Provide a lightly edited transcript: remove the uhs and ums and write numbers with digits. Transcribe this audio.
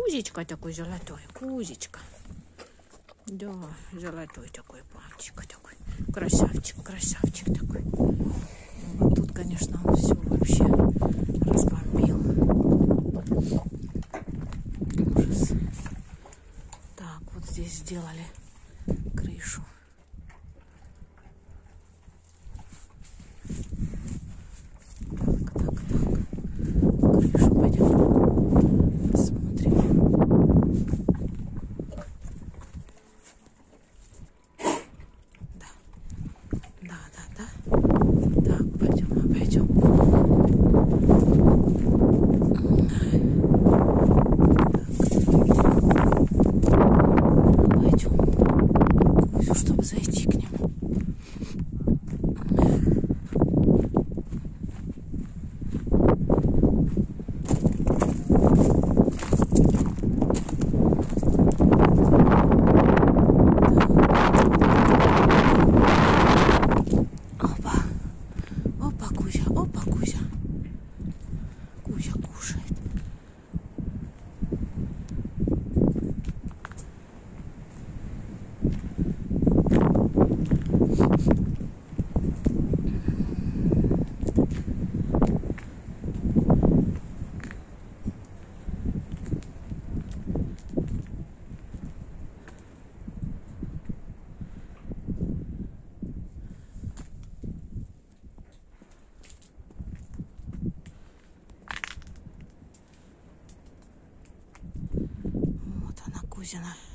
Кузечка такой золотой, Кузечка. Да, золотой такой пальчик такой. Красавчик, красавчик такой. Вот тут, конечно, он все вообще разбомбил. Ужас. Так, вот здесь сделали крышу. Так. Крышу пойдем посмотрим. Да. Так, пойдем, обойдем. Обойдем. Чтобы зайти к нему. Опа, Кузя. Кузя кушает. Вот она, Кузина.